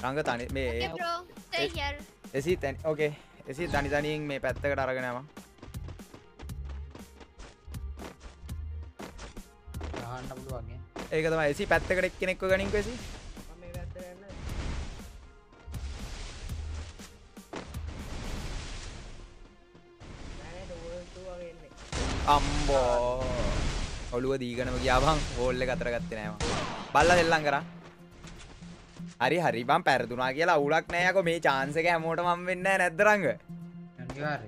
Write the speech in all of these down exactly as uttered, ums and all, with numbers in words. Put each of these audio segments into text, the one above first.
රංග තනි මේ Okay bro, stay here. එසි තනි ඕකේ එසි තනි තනියෙන් මේ පැත්තකට අරගෙන යමු. ගහන්න පුළුවන් නේ. ඒක තමයි එසි පැත්තකට එක්කෙනෙක්ව ගනින්කෝ එසි. මම මේ පැත්තට යන්න. නෑ ඩෝල් ටූ වගේ එන්නේ. අම්බෝ ඔළුව දීගෙනම ගියා බං හෝල් එක අතර ගත්තේ නෑ මම. බල්ලා දෙල්ලම් කරා. හරි හරි බං පැරදුනා කියලා අවුලක් නෑ යකෝ මේ chance එක හැමෝටම හම් වෙන්නේ නෑ නැද්ද රංග? අනිවාර්යයෙන්.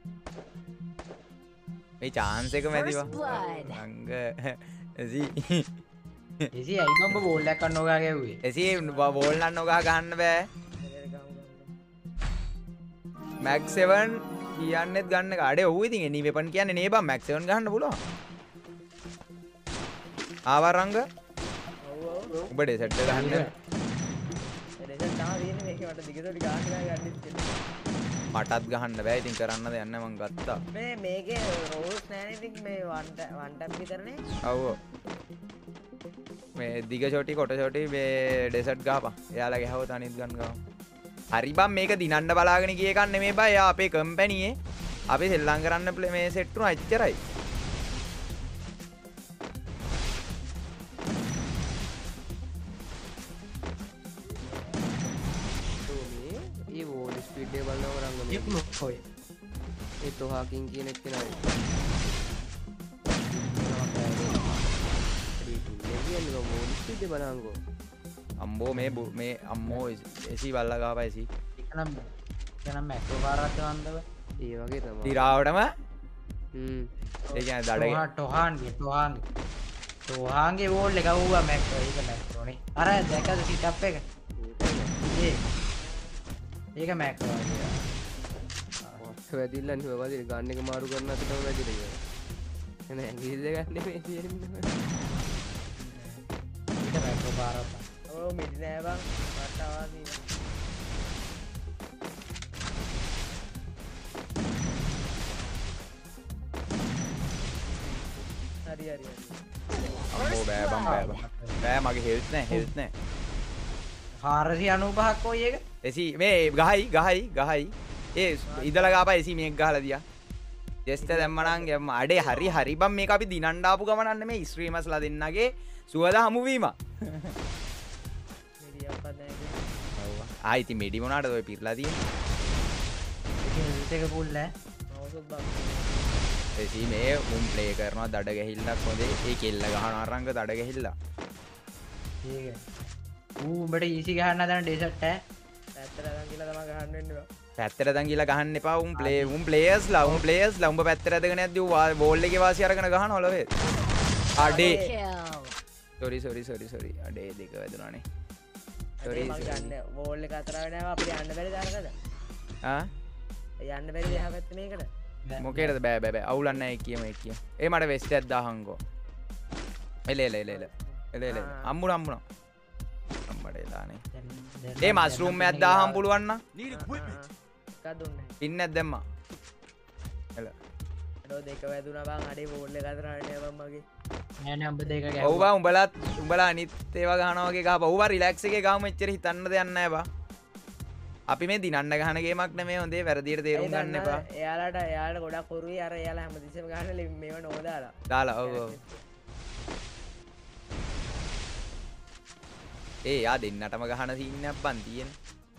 මේ chance එක මැදි බං. රංග එසි එසි ඇයි මම බෝල් එකක් ගන්න ඕගා ගැව්වේ? එසි බෝල් නන්න ඔගා ගහන්න බෑ. මැක් සෙවන් කියන්නෙත් ගන්න කාඩේ ඔව් ඉතින් එනි වෙපන් කියන්නේ නේ බං මැක් සෙවන් ගහන්න පුළුවන්. ආවා රංග? ඔව් ඔව්. උඹ ඩෙසර්ට් එක ගහන්න. ඩෙසර්ට් තමයි තියෙන්නේ මේක මට දිගට ගාන්න ගන්න. මටත් ගහන්න බෑ ඉතින් කරන්න දෙයක් නෑ මං ගත්තා. මේ මේකේ රෝල්ස් නෑනේ ඉතින් මේ වන් වන් ටැප් විතරනේ. ඔව් ඔව්. මේ දිග ෂොටි කොට ෂොටි මේ ඩෙසර්ට් ගහපන්. එයාලා ගහුවොත් අනිත් ගන්න ගහමු. හරි බං මේක දිනන්න බලාගෙන ගිය එකක් නෙමෙයි බං. එයා අපේ කම්පැනියේ අපි සෙල්ලම් කරන්න මේ සෙට් වුණා එච්චරයි. ये वो स्पीड डे वाला और रंग යකුල ඔය. ये तो हाकिंग की ने के ना ये ये वो स्पीड डे बनांगो අම්බෝ මේ මේ අම්මෝ එසි බල්ලා ගහපා එසි. එකනම් එකනම් මැක්‍රෝ පාරක් වන්දව. ये वගේ තමයි. දිරාවටම හ්ම් ඒ කියන්නේ දඩේ ටොහාන්ගේ ටොහාන්ගේ ටොහාන්ගේ වෝල් එක වුණා මැක්‍රෝ ඒක මැක්‍රෝනේ. අර දැකද සිටප් එක? ඒ ඒක මැක්‍රෝ වගේ. වැදිල්ලන් හොවදින ගන්න එක මාරු කරන අතටම වැදිලා ගියා. එන ඇඟිල්ල ගන්න මේ තියෙන්නේ. ඒක මැක්‍රෝ පාරක්. ඔව් මිඩ් නෑ බං. මට ආවා හරි හරි හරි. අම්බෝ බෑ බං බෑ බං. බෑ මගේ හෙල්ත් නෑ හෙල්ත් නෑ. හාරසිය අනූපහක් කොයි එක? එසි මේ ගහයි ගහයි ගහයි. ඒ ඉදලා ගාපා එසි මේක ගහලා දියා. ජෙස්ට් දැම්මනම් ගැම්ම අඩේ හරි හරි බං මේක අපි දිනන්න ආපු ගමනක් නෙමෙයි ස්ට්‍රීමර්ස්ලා දෙන්නගේ සුවද හමුවීම. මිඩියක් නැහැ. ඔව්. ආයි ඉතින් මෙඩි මොනාටද ඔය පිරලා තියෙන්නේ? ඒක ඒක පුල් නෑ. මවුසුත් බං. එසි මේ උන් ප්ලේ කරනවා දඩ ගැහිල්ලක් හොඳේ. ඒ කෙල්ල ගහනවා රංග දඩ ගැහිල්ලා. ඒක. ඌ උඹට ඊසි ගහන්න හදන ඩෙසර්ට් ඈ. පැත්තට දැන් කියලා තමයි ගහන්න වෙන්නේ බං. පැත්තට දැන් ගිහලා ගහන්න එපා උන් ප්ලේ උන් ප්ලේයර්ස්ලා උන් ප්ලේයර්ස්ලා උඹ පැත්තට ඇදගෙන යද්දි ඌ බෝල් එකේ වාසිය අරගෙන ගහනවා ලොවේ. අඩේ. සෝරි සෝරි සෝරි සෝරි අඩේ දෙක වැදුනානේ. සෝරි මං ගන්න බෝල් එක අතර වෙනවා අපිට යන්න බැරි දානකද? ආ යන්න බැරි දෙහා පැත්ත මේකට. මොකේද බෑ බෑ බෑ අවුලක් නැහැ කියමු ඒ කියමු. ඒ මට වෙස්ට් එකක් දාහන්කෝ. එල එල එල එල. එල එල අම්මුණ අම්මුණ. අම්මඩ එලානේ. ඒ මස්රූම් එකක් දාහම් පුළුවන් නම්. එකක් දුන්නේ. පින්නක් දැම්මා. එල. ඩෝ දෙක වැදුනා බං අඩේ බෝල් එක අතර වෙනවා බං මගේ. නෑ නෑ උඹ දෙක ඔව් බං උඹලත් උඹලා අනිත් ඒවා ගහනවා වගේ ගහපන්. ඔව් බං රිලැක්ස් එකේ ගාමු එච්චර හිතන්න දෙයක් නැහැ බං. අපි මේ දිනන්න ගහන ගේමක් නෙමෙයි හොඳේ වැරදියට තේරුම් ගන්න එපා. එයාලට එයාලට ගොඩක් කරුයි අර එයාලා හැමතිස්සෙම ගහන්නේ මේව නෝදාලා. දාලා ඔව් ඔව්. ඒ යා දෙන්නටම ගහන සීන් එකක් බං තියෙන්නේ.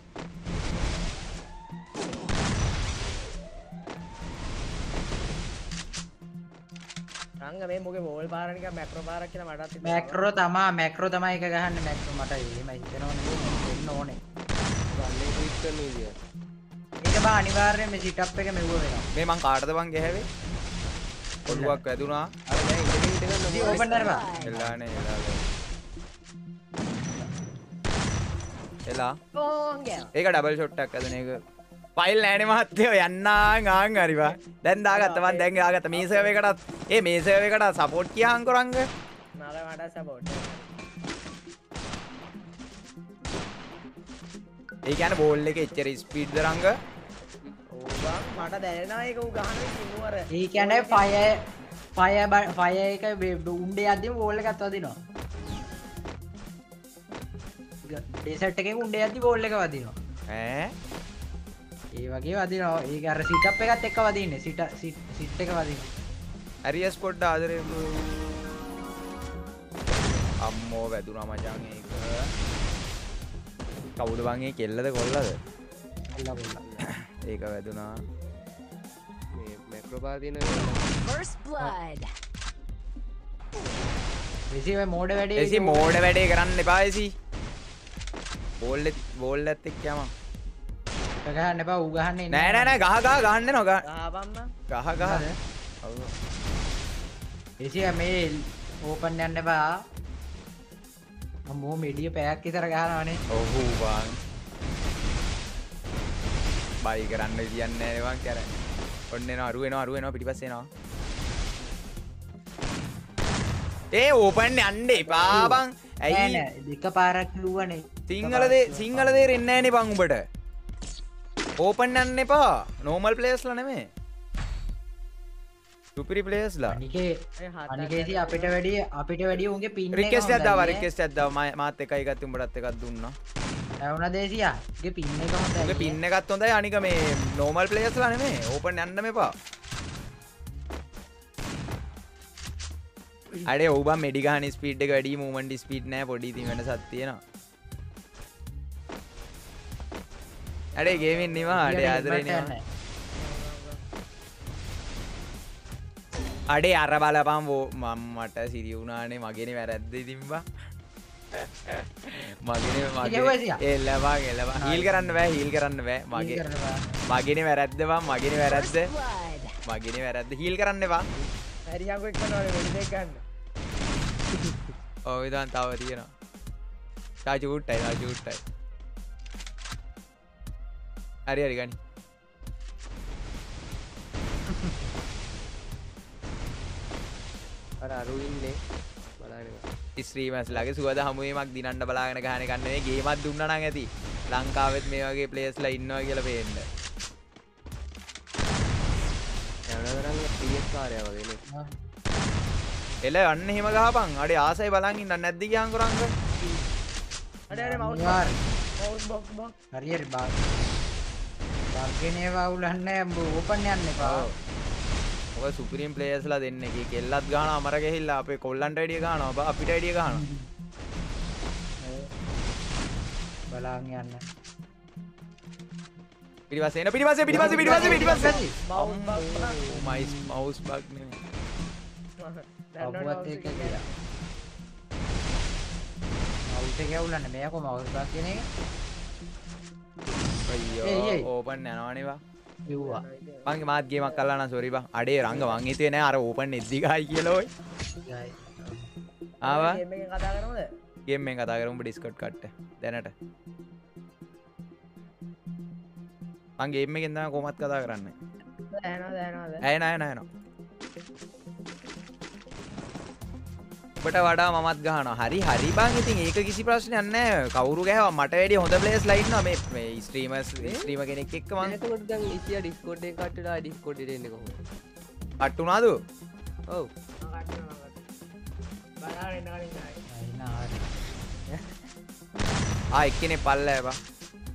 රංග මේ මොකේ බෝල් පාර නිකන් මැක්‍රෝ පාරක් කියලා මටත් හිතෙනවා. මැක්‍රෝ තමා මැක්‍රෝ තමයි එක ගහන්නේ මැක්‍රෝ මට එහෙම හිතෙනවනේ දෙන්න ඕනේ. ගන්න එක ක්ලික් කරන විදිය. ඒක බා අනිවාර්යයෙන් මේ සිටප් එක මෙව්ව වෙනවා. මේ මං කාටද බං ගැහැවේ? ඔළුවක් වැදුනා. අර දැන් ඉඳගෙන ඉඳ ගන්න ඉතින් ඕපන් කරපන්. එලානේ එලානේ. එලා. Bongel. ඒක ඩබල් ෂොට් එකක් ඇදෙන එක. ෆයිල් නෑනේ මහත්තයෝ යන්නාන් ආන් හරි බා. දැන් දාගත්ත මං දැන් දාගත්ත මේ සර්වර් එකටත් ඒ මේ සර්වර් එකට සපෝට් කියාන්කෝ රංග. මගේ මට සපෝට්. ඒ කියන්නේ බෝල් එකේ එච්චර ස්පීඩ්ද රංග? ඕ බං මට දැනෙනවා ඒක ඌ ගහන්නේ කිනුවර. ඒ කියන්නේ ෆයර් ෆයර් ෆයර් එක උණ්ඩේ යද්දිම වෝල් එකත් වදිනවා. ඩෙසර්ට් එකේ උණ්ඩේ යද්දි බෝල් එක වදිනවා. ඈ ඒ වගේ වදිනවා. ඒක අර සිට් අප් එකත් එක්ක වදින්නේ. සිට සිට් එක වදිනවා. ඇරියස් පොඩ්ඩ ආදරේ අම්මෝ වැදුනා මචං ඒක. කවුද බං ඒ කෙල්ලද කොල්ලද? කොල්ලා කොල්ලා. ඒක වැදුනා. මේ මැක්‍රෝ පාදින First blood. එසි මේ මෝඩ වැඩේ. එසි මෝඩ වැඩේ කරන්න එපා එසි. බෝල් එක බෝල් එකත් එක්ක යම. ගහන්න එපා ඌ ගහන්නේ නෑ නෑ නෑ ගහ ගහ ගහන්න එනවා ගහ ආපම්ම ගහ ගහ. ඔව්. එසි මේ ඕපන් යන්න එපා. අම්මෝ මෙඩිය පැයක් ඉතර ගහනවනේ. ඔව් බං. බයි කරන්න විදියක් නෑ නේ බං කරන්නේ. ඔන්න එනවා අරු වෙනවා අරු වෙනවා පිටිපස්සේ එනවා. ඒ ඕපන් යන්න එපා බං. ඇයි නෑ දෙක පාරක් කිව්වනේ. සිංහල දේ සිංහල දේ රෙන්නේ නෑනේ බං උඹට. ඕපන් යන්න එපා. නෝමල් ප්ලේයර්ස්ලා නෙමෙයි. සුපිරි ප්ලේයර්ස්ලා. අනිකේ අනිකේසි අපිට වැඩි අපිට වැඩි උන්ගේ පින් එක රික්වෙස්ට් එකක් දාවා රික්වෙස්ට් එකක් දාවා මාත් එකයි ගත්ත උඹටත් එකක් දුන්නා. ඇවුනා දේසියා. උගේ පින් එක හොඳයි. උගේ පින් එකත් හොඳයි අනික මේ නෝමල් ප්ලේයර්ස්ලා නෙමෙයි. ඕපන් යන්න මෙපා. අඩේ ඔව් බං මෙඩි ගහන ස්පීඩ් එක වැඩි මූවමන්ට් ස්පීඩ් නෑ පොඩි ඉතින් වෙනසක් තියෙනවා. අඩේ ගේමින් නිවා අඩේ ආදරේ නිවා. අඩේ අර බලපන් වෝ මම මට සිරි වුණානේ මගේනේ වැරද්ද ඉතින් බා. මගේනේ මගේ එල්ලවා එල්ලවා හීල් කරන්න බෑ හීල් කරන්න බෑ මගේ මගේනේ වැරද්ද බං මගේනේ වැරද්ද මගේනේ වැරද්ද හීල් කරන්න එපා. හරියංගෝ එක්කනවා වෙඩි දෙක ගන්න. ඔව් ඉතින් තව තියෙනවා. තා චූට්ටයි තා චූට්ටයි. හරි හරි ගනි. අර අරු ඉන්නේ බලන්න. ස්ට්‍රීමර්ස් ලාගේ සුවද හමුවීමක් දිනන්න බලාගෙන ගහන එක නෙවෙයි ගේමක් දුන්නා නම් ඇති. ලංකාවෙත් මේ වගේ ප්ලේයර්ස්ලා ඉන්නවා කියලා පේන්න. යනතරම් පී එස් කාර්යය වගේ නේ. එල අන්න එහෙම ගහපන්. අඩේ ආසයි බලන් ඉන්න නැද්ද කියන් කරංග. අඩේ අඩේ මවුස් මවුස් බොක්ස් බොක්ස්. හරි හරි බා. වර්ගනේ වවුලන්නේ ඕපන් යන්න එපා. ඔය සුපිරිම් ප්ලේයර්ස්ලා දෙන්නේ කී කෙල්ලත් ගහනවා අමර ගහිල්ලා අපේ කොල්ලන්ට වැඩිය ගහනවා බා අපිට වැඩිය ගහනවා. බලන් යන්න. පිටිපස්සේ එන පිටිපස්සේ පිටිපස්සේ පිටිපස්සේ පිටිපස්සේ මවුස් බොක්ස් මයිස් මවුස් බග් නෙමෙයි. අපුවත් එක කියලා. මවුස් එක ඇවුලන්නේ මේක මවුස් බක් කියන එක. අයියෝ ඕපන් යනවනේ බා. කිව්වා. මං මාත් ගේමක් කළා නම් සෝරි බා. අඩේ රංග මං හිතුවේ නෑ අර ඕපන් එද්දි ගහයි කියලා ඔය. ආවා ගේම් එකෙන් කතා කරමුද? ගේම් එකෙන් කතා කරමු ඩිස්කෝඩ් කට්ට. දැනට. මං ගේම් එකෙන් තමයි කොහොමත් කතා කරන්නේ. දැනනවා දැනනවාද? ඇයන ඇයන ඇයන. ඔබට වඩා මමත් ගහනවා. හරි හරි බං ඉතින් ඒක කිසි ප්‍රශ්නයක් නැහැ. කවුරු ගහවා මට වැඩි හොඳ ප්ලේයර්ස්ලා ඉන්නවා මේ මේ ස්ට්‍රීමර්ස් ස්ට්‍රීමර් කෙනෙක් එක්ක මං. එතකොට දැන් ඉතියා ඩිස්කෝඩ් එකේ කට්ටලා ඩිස්කෝඩ් එකේ එන්නේ කොහොමද? අට් උනාද? ඔව්. බලන්න එන්න කලින් ආයි. අයිනා. ආ එක්කෙනෙක් පල්ලෑ බා.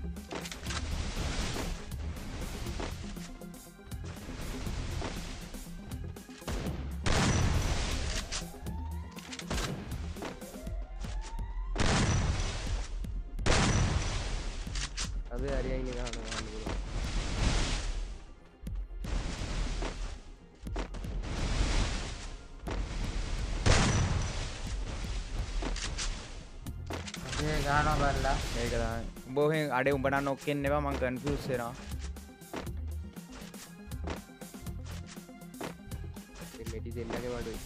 අබේ හරියයි නේ ගහනවා ගහන්න පුළුවන්. අපේ ගානවා බලලා. ඒක තමයි. උඹ ඔහෙන් අඩේ උඹ නම් ඔක්කෙන් නෙවා මං කන්ෆියුස් වෙනවා. මේ මෙඩි දෙන්නගේ වඩුයි.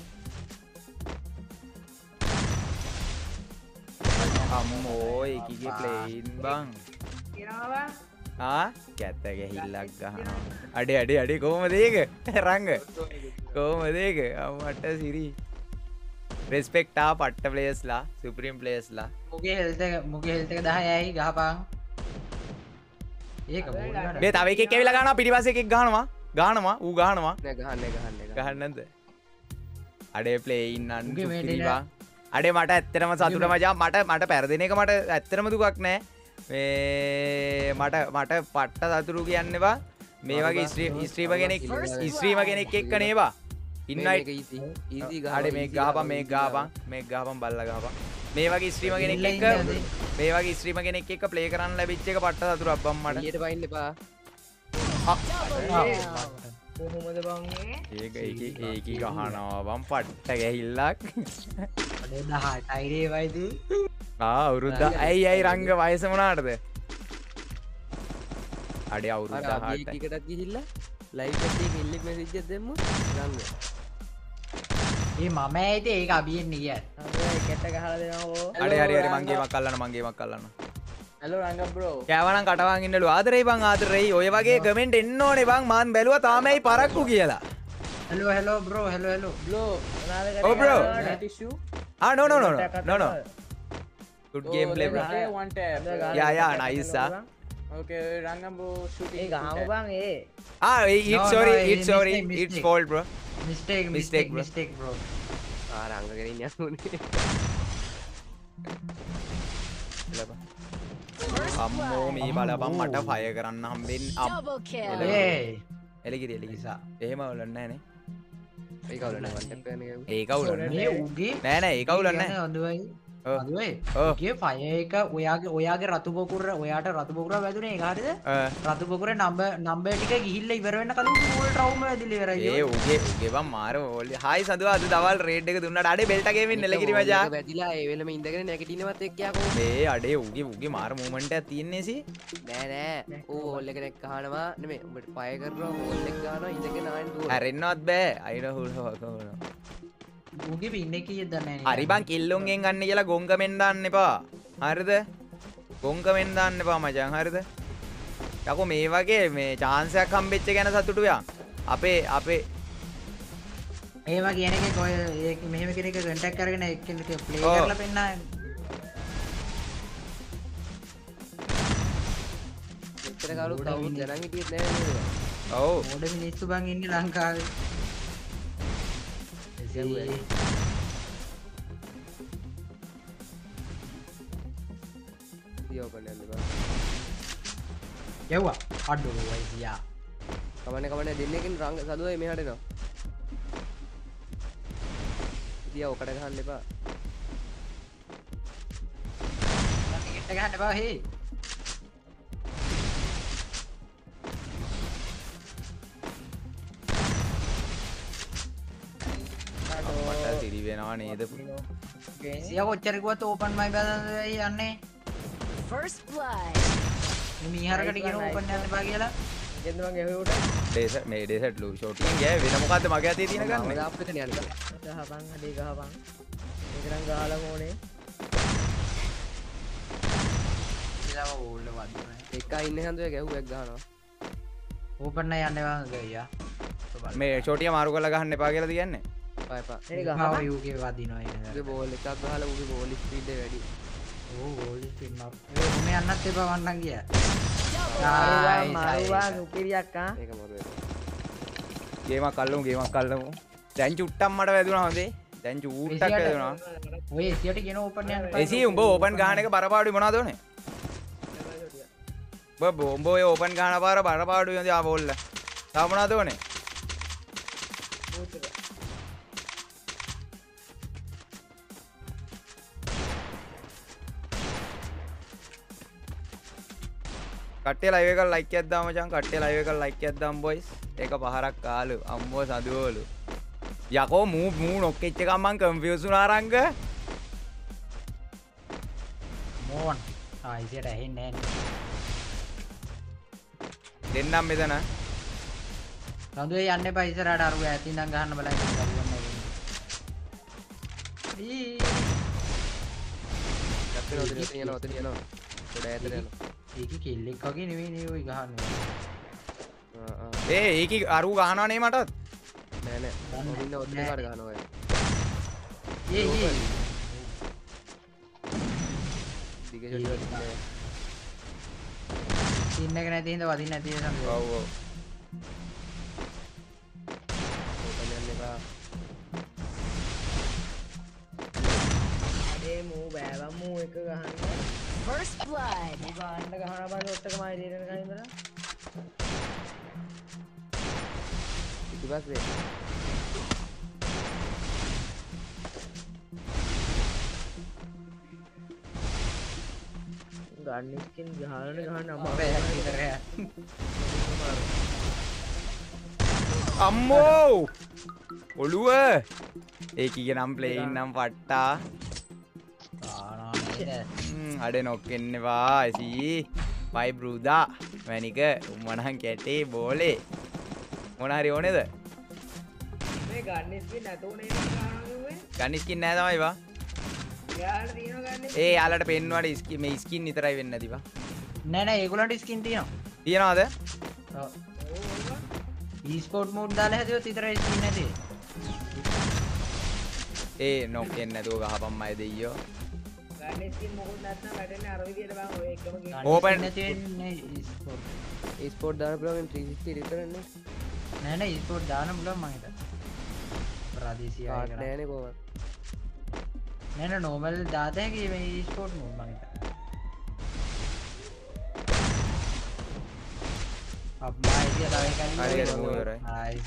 අම්මෝ ඒකිගේ ප්ලේන් බං. කියනවා ආ කැත්ත ගැහිල්ලක් ගහනවා. අඩේ අඩේ අඩේ කොහමද ඒක? රංග. කොහමද ඒක? අම්මට සිරි. රෙස්පෙක්ට් ආ පට්ට ප්ලේයර්ස්ලා, සුප්‍රීම් ප්ලේයර්ස්ලා. මුගේ හෙල්ත් එක මුගේ හෙල්ත් එක දහයයි ගහපන්. ඒක බෝල් මේ තව එකෙක් ඇවිල්ලා ගහනවා පිටිපස්සේ එකෙක් ගහනවා. ගහනවා ඌ ගහනවා. නෑ ගහන්නේ ගහන්නේ ගහන්නේ. ගහන්න නැද්ද? අඩේ ප්ලේ ඉන්නන් උගේ මේ සුපිරි බා. අඩේ මට ඇත්තටම සතුට මචං මට මට පෙරදින එක මට ඇත්තටම දුකක් නෑ මේ මට මට පට්ට සතුරු කියන්න එපා මේ වගේ ස්ත්‍රීම කෙනෙක් ස්ත්‍රීම කෙනෙක් එක්ක නේවා ඉන්නයිට් අඩේ මේ ගහපන් මේ ගහපන් මේ ගහපන් බල්ලා ගහපන් මේ වගේ ස්ත්‍රීම කෙනෙක් එක්ක මේ වගේ ස්ත්‍රීම කෙනෙක් එක්ක ප්ලේ කරන්න ලැබිච්ච එක පට්ට සතුරක් බම් මට ඊට පයින්න එපා කොහොමද බං ඒක ඒක ඒක ගහනවා බම් පට්ට ගැහිල්ලක් අඩේ දහටයි වයිද ආ අවුරුද්ද ඇයි ඇයි රංග වයස මොනාටද අඩේ අවුරුද්ද දහඅටයි එකටත් ගිහිල්ලා ලයිව් එකේ කිල්ලෙක් මෙසේජ් එකක් දෙමු රංග ඒ මම ඇයිද ඒක අබියෙන්නේ කියන්නේ කෙට්ට ගහලා දෙනවා අඩේ හරි හරි මං ගේමක් අල්ලන්න මං ගේමක් අල්ලන්න හලෝ රංග බ්‍රෝ කෑවනම් කටවන් ඉන්නලු ආදරේ බං ආදරේ ඔය වගේ කමෙන්ට් එන්න ඕනේ බං මන් බැලුවා තාමයි පරක්කු කියලා hello hello bro hello hello bro Oh, bro. Tissue ah no no no no no no good game play bro one tap. yeah yeah nice ah Okay, Rangambo shooting. ඒ ගහමු බං ඒ ah it's No, sorry no, it's mistake, sorry mistake. it's fault bro mistake Mistake, mistake bro. Mistake bro ආ රංගගෙන ඉන්න යන්නේ අම්මෝ මේ බලපන් මට ෆයර් කරන්න හම්බෙන් Double kill. ඒ එලිකිරි එලිකිරි එහෙම වුලන්නේ නැහැ නේ ඒක අවුල නෑ වන් ටැප් කරන එක ඒක වුලන්නේ මේ උගේ නෑ නෑ ඒක වුලන්නේ නැහැ හොඳයි ඔව්. හොඳයි ඔව්. උගේ ෆයර් එක ඔයාගේ ඔයාගේ රතු පොකුර ඔයාට රතු පොකුර වැදුනේ ඒක හරියද අ, රතු පොකුරේ නම්බර් නම්බර් ටික ගිහිල්ලා ඉවර වෙන්න කලින් ඕල් ට්‍රවුම වැදිලා ඉවරයි ඒ උගේ උගේ බං මාර ඕලි හායි සඳුවා අද දවල් රේඩ් එක දුන්නාට අඩේ බෙල්ට් ගේමින් නෙලකිරි මචං වැදිලා ඒ වෙලම ඉඳගෙන නැගිටිනවත් එක්ක යකෝ මේ අඩේ උගේ උගේ මාර මූමන්ට් එකක් තියෙන්නේ සි නෑ නෑ ඌ හෝල් එක නෙක් ගහනවා නෙමෙයි උඹට ෆයර් කරනවා හෝල් එක ගහනවා ඉඳගෙන ආයෙත් දුවනවා හැරෙන්නවත් බෑ අයින හුල් හොක උගේ පින්නේ කීයද දන්නේ නැහැ හරි බං කිල්ලුන්ගෙන් ගන්න කියලා ගොංගමෙන් දාන්න එපා හරිද ගොංගමෙන් දාන්න එපා මචං හරිද යකෝ මේ වගේ මේ chance එකක් හම්බෙච්ච ගැන සතුටු වෙනවා අපේ අපේ ඒව කියන එකේ කොය ඒක මෙහෙම කෙනෙක් කන්ටැක්ට් කරගෙන එක්කෙනෙක් ප්ලේ ඔව්. කරලා පෙන්නන්නේ මෙච්චර කවුරුත් කවුරුත් ගණන් හිටියෙත් නෑ නේද ඔව් මොඩ මිනිස්සු බං ඉන්නේ ලංකාවේ ගැව්වා. තියෝ කරන්න යන්න බා යව්වා අඩෝ වයිසියා කමන්නේ කමන්නේ දෙන්නකින් රංග සදුවයි මෙහාට එනවා තියා ඔකට ගහන්න එපා ටිකට් ගහන්න බා හේ මට සිරි වෙනවා නේද සියා කොච්චර කිව්වත් ඕපන් මයි බෑදයි යන්නේ First blood. මීහරකට කියන ඕපන් යන්න බා කියලා ගෙන්ද මං ගෙහුවට ඩේස මේ ඩේසට් ලු ෂොටින් ගෑ වෙන මොකද්ද මගේ අතේ තියෙන ගන්න දාප් එකනේ යන්න ගහපන් අඩේ ගහපන් ඒක නම් ගහලම ඕනේ කියලා ඕල්ල වදිනවා එකයි ඉන්න හන්දුවේ ගැහුවක් ගහනවා ඕපන් නෑ යන්න බා ගියා මේ ෂොටිය මාරු කරලා ගහන්න එපා කියලා කියන්නේ එපා එපා ඒ ගහව ගහපන් යූගේ වදිනවා උගේ ඒක බෝල් එකක් ගහලා උගේ බෝල් ස්පීඩ් එක වැඩි ඕ ඕල් ස්පින් අප් මේ යන්නත් එපා වන්නම් ගියා මාරුවා Nice, මාරුවා nice. නුකිරියක් ආ ඒක මොකද ගේමක් අල්ලමු ගේමක් අල්ලමු දැන් චුට්ටක් මට වැදුනා හොඳේ දැන් චූට්ටක් වැදුනා ඔය එසියට කියන ඕපන් යන්න එසි උඹ ඕපන් ගහන එක බරපාඩුයි මොනවද උනේ බබ උඹ ඔය ඕපන් ගහන පාර බරපාඩුයි හොඳේ ආ බෝල්ල තා මොනවද උනේ කට්ටිය ලයිව් එක ලයික් එකක් දාමු මචං කට්ටිය ලයිව් එක ලයික් එකක් දාමු බොයිස් ඒක පහරක් කාලු අම්මෝ සදුවලු යකෝ මූ මූ නොක්කෙච්ච එකක් මං කන්ෆියුස් වුණා රංග මෝන් ආ එසියට ඇහෙන්නේ නැහැ දෙන්නම් මෙතන රඳුවේ යන්න එපා ඉස්සරහට අරුව ඇතින් නම් ගහන්න බලන්න ඊ දැක්කේ ඔතන යනවා ඔතන යනවා පොඩ ඈතට යනවා ඒක කිල්ලෙක් වගේ නෙවෙයි නේ ඔය ගහන්නේ ආ ආ ඒ ඒකි අරු ගහනවා නේ මටත් නෑ නෑ ඔන්න ඔතන කාට ගහනවා ඒ ඒ දිග ෂොට් එකක් සින්න එක නැති හින්දා වදින්න නැති වෙන සම්පූර්ණ ඔව් ඔව් ඔතන යන්න එපා ඒ මූ බෑවා මූ එක ගහන්න. First blood. ගහන්න ගහන බං ඔට්ටක මයි දෙන්න කලින් ඉඳලා. ඊට පස්සේ ගන්න ස්කින් ගහන්න ගහන්න අපේ අමාරුයි. විතර හැ අම්මෝ ඔළුව ඒක ඉගෙන නම් ප්ලේයින් නම් පට්ටා ආනා නේද අඩ නොක්කෙන්නවා ඇසී බයි බෘදා වැනික උම්මනහන් කැටේ බෝලේ මොනහරි ඕනෙද මේ ගන්න ස්කින් නැතුනේ ගහනවා. ගනිස්කින් නෑ තමයිවා යාළුවා දිනන ගන්න. ඒ යාලට පෙන්වාට ස්කි මේ ස්කින් විතරයි වෙන්න දිවා නෑ නෑ ඒගොල්ලන්ට ස්කින් තියෙනවා තියනවාද ඔව් e-sport mode දාලා හැදුවොත් විතරයි ස්කින් නැති ඒ නොක්කෙන් නැතුව ගහපම්මයි දෙයියෝ ගන්න ස්කින් මොකුත් නැත්නම් වැටෙන්නේ අර විදියට බං ඔය එකම ගේම්. Open. නැති වෙන්නේ e-sport ස්පෝර්ට් දාන පුළුවන් three sixty විතරනේ. නෑ නෑ e-sport දාන්න පුළුවන් මං හිතා ප්‍රාදේශීය කාඩ් ආයතන නෑනේ කොහොමද? නෑ නෑ normal දාත හැකි මේ e-sport mode මං හිතා අප්මා ඉතිය තව එකක් හරි හරි මූ ඉවරයි nice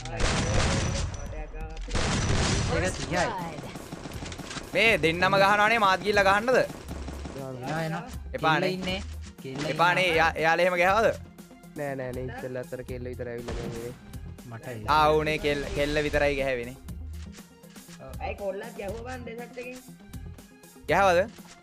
First ඒක තියයි blood. මේ දෙන්නම ගහනවානේ මාත් ගිහිල්ලා ගහන්නද එනවා එනවා එපානේ. කෙල්ල ඉන්නේ කෙල්ල එපානේ එයා- එයාලා එහෙම ගහවද නෑ නෑ නේ ඉස්සෙල්ලා අතර කෙල්ල විතර ඇවිල්ලා ගන්නේ. මට ආ උනේ කෙල්ල කෙල්ල විතරයි ගැහැවෙනේ අයි කොල්ලක් ගැහුවා බං දෙසට් එකෙන්. ගැහවද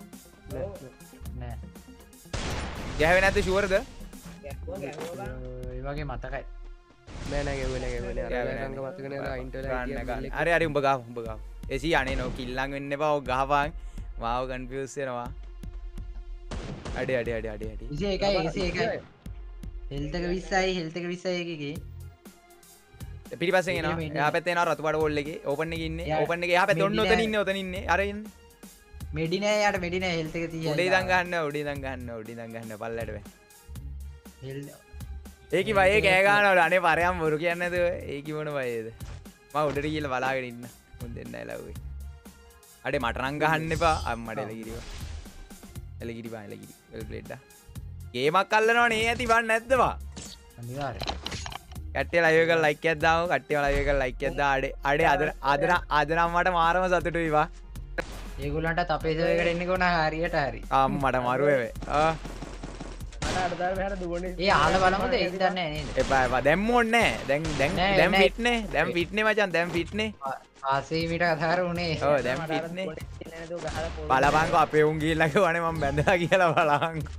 නෑ ගැහවේ නැද්ද ෂුවර්ද ගැහුවා ගැහුවා බං. ඒ වගේ මතකයි නෑ නෑ ගෙවුවේ නෑ ගෙවුවේ නෑ. ගෙවුවේ අර නෑ. රංග මතක නේද අයින්ට වෙලා ගන්න හිටියා ගන්න බිල්ලෙක්. හරි හරි උඹ ගාව උඹ ගාව එසී අනේ නෝ කිල්ලන් වෙන්න එපා ඔය ගහපන් මාව කන්ෆියුස් වෙනවා අඩේ අඩේ අඩේ අඩේ අඩේ විසි එකයි විසි එකයි හෙල්ත් එක විස්සයි හෙල්ත් එක විස්සයි එකකේ පිටිපස්සෙන් එනවා එළියම ඉන්නේ. එහා පැත්තේ එනවා රතු පාට වෝල් එකේ ඕපන් එකේ ඉන්නේ යා- ඕපන් එකේ එහා පැත්තේ ඔන්න මෙඩි ඔතන නෑ. ඉන්නේ ඔතන ඉන්නේ අර ඉන්නේ මෙඩි නෑ යාට මෙඩි නෑ හෙල්ත් එක තියයි උඩේ ඉඳන් ගන්න උඩේ ඉඳන් ගන්න උඩේ ඉඳන් ගන්න පල්ලයට බෑ හෙල් ඒකි බයි ඒ කෑ ගන්නවලු අනේ පරයම් බොරු කියන්නේ නැතුව ඒකි මොන බයේද මම උඩට ගිහලා බලාගෙන ඉන්න මුන් දෙන්න ඇලව්වේ අඩේ මට නම් ගහන්න එපා අම්මට එලගිරිව එලගිරි බා එලගිරි වෙල් ප්ලේඩ්ඩා ගේමක් අල්ලනවා නේ ඇති බන් නැද්දවා අනිවාර්ය කට්ටිය ලයිව් එක ලයික් එකක් දාමු කට්ටිය ලයිව් එක ලයික් එකක් දා අඩේ අඩේ අද අද නම්- අද නම් මට මාරම සතුටුයි වා ඒගොල්ලන්ට අපේ සර්වර් එකට එන්නේ කොහොන හරියට හරි අම්මට මරු වෙවේ ආ මට අඩදාල් මෙහාට දුවන්නේ. ඒ අහලා බලමුද ඒක දන්නේ නෑ නේද එපා එපා දැන් ඕනේ නෑ දැන් දැන් නෑ, දැන් නෑ. ෆිට්නේ දැන් ෆිට්නේ මචං දැන් ෆිට්නේ ආසේ මීට කතාර උනේ ඔව් දැන් මට අර ෆිට්නේ දුවන්නේ නැතුව ගහලා පොල්. බලපංකෝ අපේ උන් ගිහිල්ලා කිව්වනේ මම බැඳලා කියලා බලපංකෝ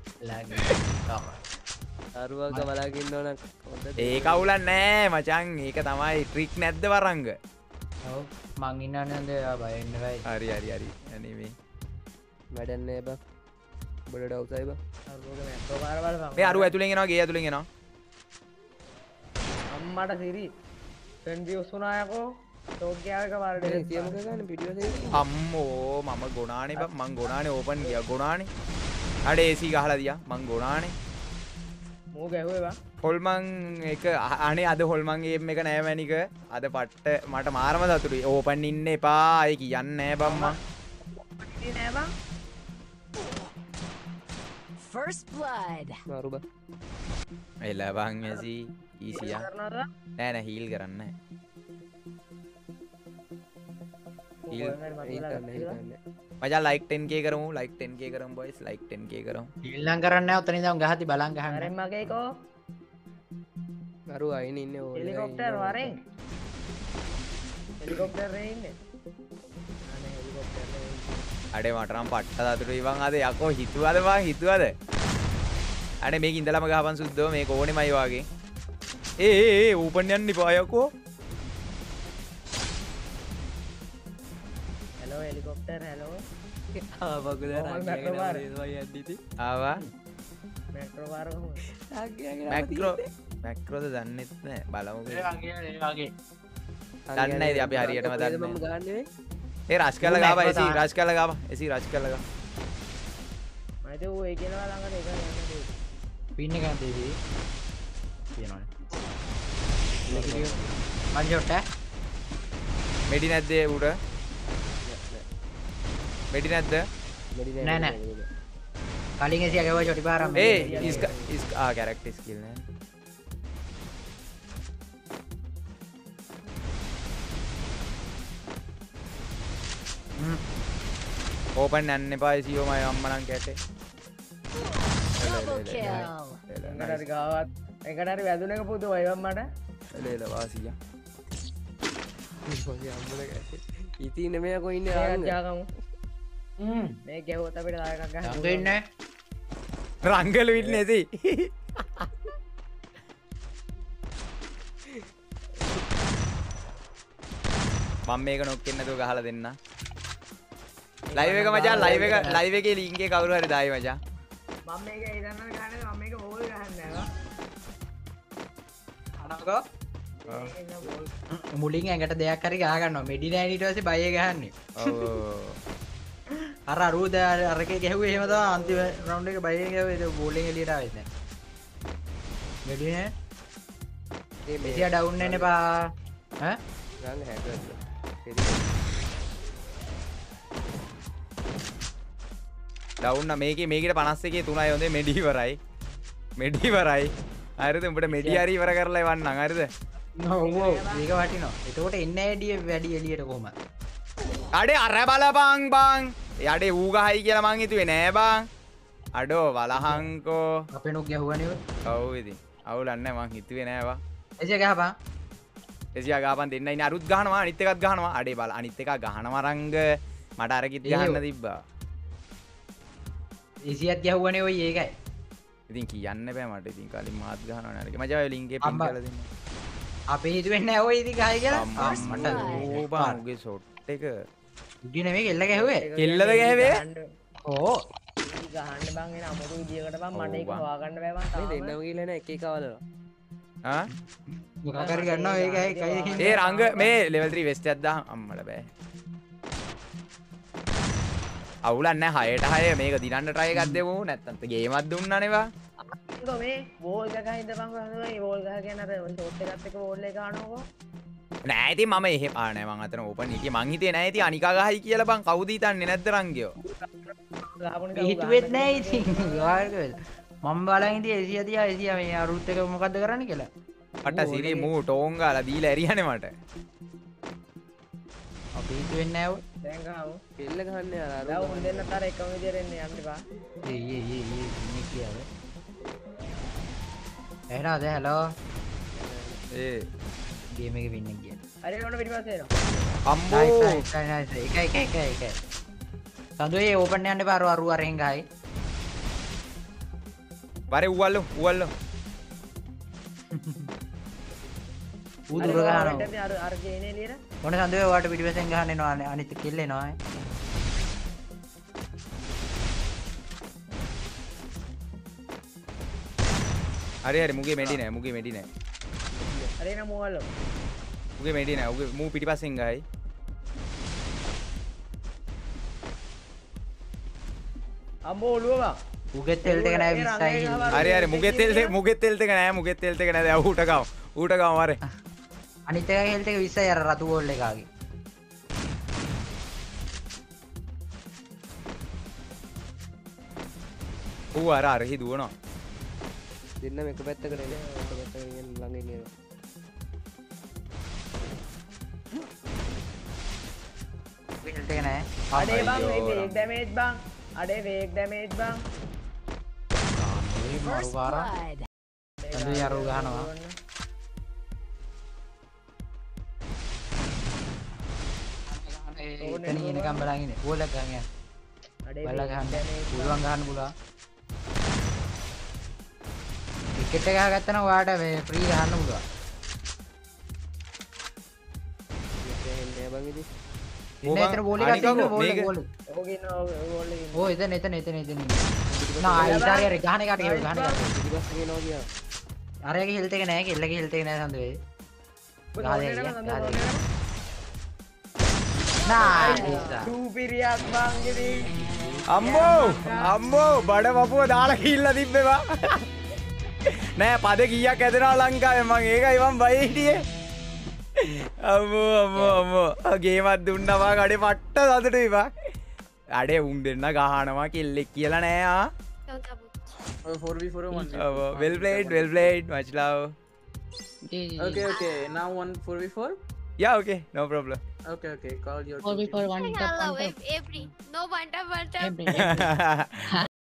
අරුවක බලාගෙන ඉන්නවනම් හොඳ ඒ කවුලක් නෑ මචං ඒක තමයි ට්‍රික් නැද්ද වරංග ඔව් මං ඉන්නවනේ නේද ඔයා බය වෙන්න බෑ හරි හරි හරි අනේ මේ වැඩක් නෑ බං. බොඩ ඩවුසයි බං. අරුවක මැක්කෝ පාර බලපන්. මේ අරුව ඇතුලෙන් එනවා ගේ ඇතුලෙන් එනවා අම්මට සිරි. කන්ෆියුස් වුණා යකෝ. ටෝකියාව එක පාර මේ දෙන්න. සියම ගන්න පිටිපස්සේ අම්මෝ මම ගොනානේ බං මං ගොනානේ ඕපන් ගියා ගොනානේ අඩේ ඒසී ගහලා දියා මං ගොනානේ මූ ගැහුවේ බං. හොල්මන් එක අ- අනේ අද හොල්මන් ගේම් එක නෑ මැනික අද පට්ට මට මාරම සතුටුයි ඕපන් ඉන්න එපා අය කියන්නේ නෑ බං මං ඉතින් නෑ බං. First blood. මාරු බං. එලා බං ඇසී ඊසියා කරනවද? නෑ නෑ හීල් කරන්න නෑ. මූ ඊල්- කොහෙන්ද මතක ඒක වෙලා නෑ ගත්තද? ඒක නෑ. මචං ලයික් ten k කරමු ලයික් ten k කරමු බොයිස් ලයික් ten k කරමු ඊළඟ කරන්නේ නැහැ ඔතන ඉඳන් ගහති බලන් ගහන්න වරෙන් මගේ කෝ. අරු අයින ඉන්නේ ඕල් එකේ හෙලිකොප්ටර් ඉන්නවා. වරෙන්. හෙලිකොප්ටර් එකේ ඉන්නේ. අනේ හෙලිකොප්ටර් එකේ ඉන්නේ. අඩේ මට නම් පට්ට සතුටුයි බං අද යකෝ හිතුවද බං හිතුවද අනේ මේක ඉඳලම ගහපන් සුද්දෝ මේක ඕනෙමයි වාගේ ඒ ඒ ඒ ඕපන් යන්න එපා යකෝ හෙලෝ හෙලිකොප්ටර් හෙලෝ. ආ බගුල කොහොමද රාග්‍යගෙන මැක්‍රෝ දේවා යද්දි ඉතින්. ආවා මැක්‍රෝ පාර කොහොමද? රාග්‍යගෙන මැක්‍රෝ මැක්‍රෝද දන්නෙත් නෑ බලමුකෝ ඒ වගේ ඒ වගේ දන්නේ ඉතින් අපි හරියටම දන්නේ මම ගන්නේ ඒ රෂ් කරලා ඌ ගාපන් මැක්‍රෝ එසී තමයි. රෂ් කරලා ගාපන් එසී රෂ් කරලා ගා මම හිතුවේ ඌ ඒ කියනවා ළඟට ඒක යන්න දෙයි. පින්න ගන්න දෙවි කියනවනේ මංජොට මෙඩි නැද්ද උඩ මෙඩි නැද්ද නෑ නෑ කලින් එසියා ගැව චොටි පාරම් ए इसका इसका आ कैरेक्टर स्किल है ओपन नन्ने पाए सीओ मैं अम्मन कहते Double kill. එකට හරි ගාවත් එකට හරි වැදුන එක පුදු වයිවම් මට ले ले वासिया ඉතින් මෙයා කො ඉන්නේ ඒකත් රංග ජාගමු හ්ම් මේ ගැහුවොත් අපිට දායකක් ගන්න රංග ඉන්නේ रंगल विटनेस ही මම මේක නොක්කෙන්න නැතුව ගහලා දෙන්න ලයිව් එක මචං ලයිව් එක ලයිව් එකේ ලින්ක් එක කවුරු හරි දායි මචං මම මේක ඉදන්න ගන්න මම මේක හෝල් ගහන්නේ නෑ අනකෝ මුලින් ඇඟට දෙයක් හරි ගහ ගන්නවා මෙඩි නෑ ඊට පස්සේ බය ගහන්නේ ඔව් අර අරුද අරකේ ගැහුවේ එහෙම තමයි අන්තිම රවුන්ඩ් එක බයෙන් ගැහුවේ ඒක බෝලින් එළියට ආවෙත් නෑ මෙඩි නෑ ඒ මෙසියා ඩවුන් වෙන්න එපා ඈ රංග හැකර්ස් ඩවුන් මේකේ මේකට පනස් එකේ තුනයි හොඳේ මෙඩි ඉවරයි මෙඩි ඉවරයි හරිද උඹට මෙඩි හරි ඉවර කරලා එවන්නම් හරිද ඔව් ඔව් මේක වටිනවා එතකොට එන්නේ ඇඩිය වැඩි එළියට කොහමද අඩේ අර බලපං බං යඩේ ඌ ගහයි කියලා මං හිතුවේ නෑ බං අඩෝ වලහංකෝ අපේ නුක් ගැහුවනේ ඔය ඔව් ඉතින් අවුලක් නෑ මං හිතුවේ නෑ බං එසියා ගහපන් එසියා ගහපන් දෙන්න ඉන්නේ අරුත් ගහනවා අනිත් එකත් ගහනවා අඩේ බල අනිත් එක ගහනවා රංග මට අරකිට ගහන්න තිබ්බා එසියත් ගැහුවනේ ඔය ඒකයි ඉතින් කියන්න බෑ මට ඉතින් කලින් මාත් ගහනවා නේද මචං ඔය ලින්ක් එක පින් අම්බා. කරලා දෙන්න අපේ හිතුවෙන්නේ නැහැ ඔය ඉතින් ගහයි කියලා අම්මා මට ඕ බං උගේ ෂොට් එක උඩි නෙමෙයි කෙල්ල ගැහුවේ කෙල්ලද ගැහුවේ? ඕ ගහන්න බං එන අමුතු විදියකට බං මට ඒක ඔව් බං. හොයාගන්න බෑ බං මේ තාම. දෙන්නම කියලා නේ එක එක අවදලා ආ මොකක් හරි ගන්නවා ඒකයි කයි ඒ රංග මේ level three වෙස්ට් එකක් දාහන් අම්මල බෑ අවුලක් නැහැ හයට හය මේක දිනන්න try එකක් දෙමු නැත්තම් ගේමක් දුන්නානේ වා අංගෝ මේ වෝල් ගහ හිටපන් කොහොමද මේ වෝල් ගහ කියන අර ෂොට් එකත් එක්ක වෝල් එක ගන්නකො නෑ ඉතින් මම එහෙම ආ නෑ මං අතන ඕපන් හිටියේ මං හිතේ නෑ ඉතින් අනිකා ගහයි කියලා බං කවුද හිතන්නේ නැද්ද රංගියෝ ගහපුණ හිතුවෙත් නැහැ ඉතින් වාල්කල් මම බලන් ඉතින් එසියා තියා එසියා මේ අරුත් එක මොකද්ද කරන්නේ කියලා මට සිරි මූ ටෝන් ගාලා දීලා එරියනේ මට අපි හිතුවෙන්නේ නැහැ ඔය දැන් ගහමු කෙල්ල ගහන්නේ අර අර දැන් උන් දෙන්නත් අර එකම විදියට එන්නේ යන්න එපා ඒ ඒ ඒ ඒ ඉන්නේ කියාවේ එහෙනම් දැන් හලෝ ඒ ගේම් එකේ වින්න ගියා හරි ඔන්න පිටිපස්සේ එනවා අම්බෝ නයිස් නයිස් නයිස් එක එක එක එක සඳුවේ ඕපන් යන්න එපා අර අරු අරෙන් ගහයි වරේ උවල්ලු උවල්ලු ඌ දුර ගහනවා අර අර ගේනේ එළියට මොන සඳුවේ ඔයාට පිටිපස්සෙන් ගහන්න එනවා අනිත් කිල්ල එනවා හරි හරි මුගේ මෙඩි නෑ මුගේ මෙඩි නෑ හරි එන මොවල්ලෝ මුගේ මෙඩි නෑ උගේ මූ පිටිපස්සෙන් ගහයි අම්බෝ ඔළුව බං ඌගෙත් තෙල් ටික නැහැ විස්සයි හරි හරි මුගේ තෙල් ටික මුගේ තෙල් ටික නෑ මුගේ තෙල් ටික නෑ දැන් ඌට ගාව ඌට ගාව වරේ අනිත් එකගේ හෙල්ත් එක විස්සයි අර රතු ගෝල් එකගේ ඌ අර අර හි දුවනවා දෙන්නම එක පැත්තකට එන්නේ එක පැත්තකට ඉන්න ළඟ ඉන්නේ හෙල්ත් එක නැහැ අඩේ බං අයියෝ, මේ රං. වේග් ඩැමේජ් බං අඩේ වේග් ඩැමේජ් බං ඒ මරු First පාර blood. සඳුවේ අරු ගහනවා එතන එනකම් බලන් ඉන්නේ ගෝල් එක ගන්න අඩේ බලලා වේග් ගහන්න damage පුළුවන් ගහන්න පුළුවන් ටිකට් එක ගහගත්තා නම් ඔයාට මේ ෆ්‍රී ගහන්න පුළුවන් එන්නේ බං ඉතින් ඉන්න එතන ගෝල් එකක් අනිකා තියෙනවා ගෝල් මේක- එක ගෝල් එක ඕක ඉන්න ඕක ඉන්න ඕ එතන එතන එතන එතන නා ඉතාලිය අර ගහන එකට ගහන එකට පිටිපස්සේ කියනවා කියා අරයාගේ හෙල්ත් එක නැහැ කෙල්ලගේ හෙල්ත් එක නැහැ සඳුවේ ගහලා ගහලා නා සූපිරියක් බං ඉතින් අම්මෝ අම්මෝ බඩ වපුව දාලා කිල්ලා තිබ්බේවා නෑ පද කීයක් ඇදෙනවා ලංකාවේ මං ඒකයි මං බය හිටියේ අම්මෝ අම්මෝ අම්මෝ ගේමක් දුන්නා වා කඩේ පට්ට සතුටුයි වා අඩේ උන් දෙන්න ගහනවා කෙල්ලෙක් කියලා නෑ ආ Oh, four v four or one v four? well played well played much love Okay, okay. Now one four v four? yeah okay no problem Okay, okay. Call your four two before teams. one Hello, tap one ev- every. No one tap, one tap. tap. Every, every.